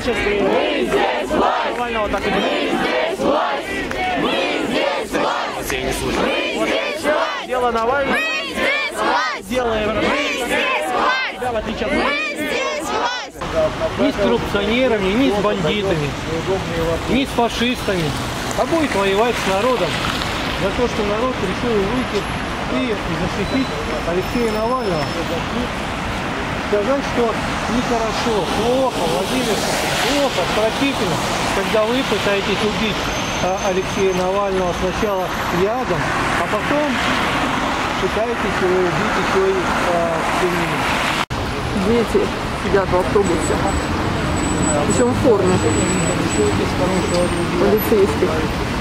качестве. Мы здесь власть. Навального так и Мы здесь власть. Мы здесь власть. Мы здесь власть. Дело Навального. Мы здесь власть. Делаем. Мы здесь власть. Да, в отличие от Мы здесь власть. Ни с коррупционерами, ни с бандитами, ни с фашистами, а будет воевать с народом за то, что народ решил выйти и защитить Алексея Навального. Сказать, что нехорошо, плохо, Владимир, плохо, отвратительно, когда вы пытаетесь убить Алексея Навального сначала ядом, а потом пытаетесь его убить еще и химией. Дети сидят в автобусе, причем в форме полицейских.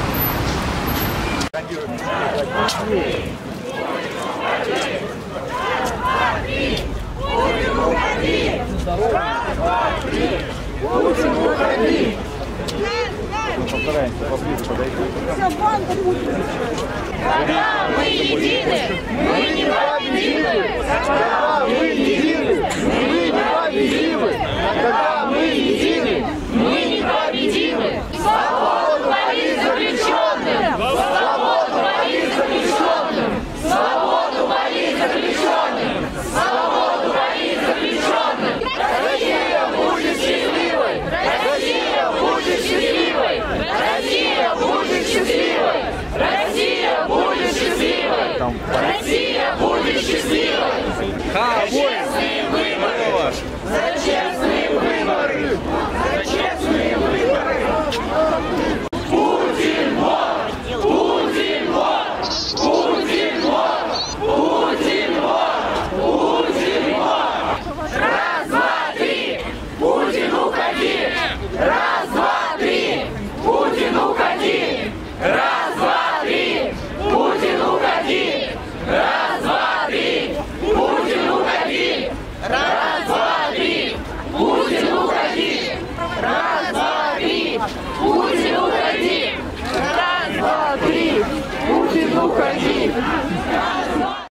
Когда мы едины, мы непобедимы. Когда мы едины, мы непобедимы. Когда мы едины, мы непобедимы. Свободу политзаключенным! Свободу политзаключенным! Свободу политзаключенным! Свободу политзаключенным! Россия будет счастливой! Россия будет счастливой! Россия будет счастливой! Россия будет счастливой! Россия будет счастливой! За честные выборы! За честные выборы! За честные выборы! Путин вор! Путин вор! Путин вор! Путин вор! Путин вор! Раз, два, три! Путин уходи! Раз, два, три! Путин уходи! Раз, два, три! Путин уходи! Раз, два, три! Путин уходи! Раз, два, три! Путин уходи! Раз, два, три!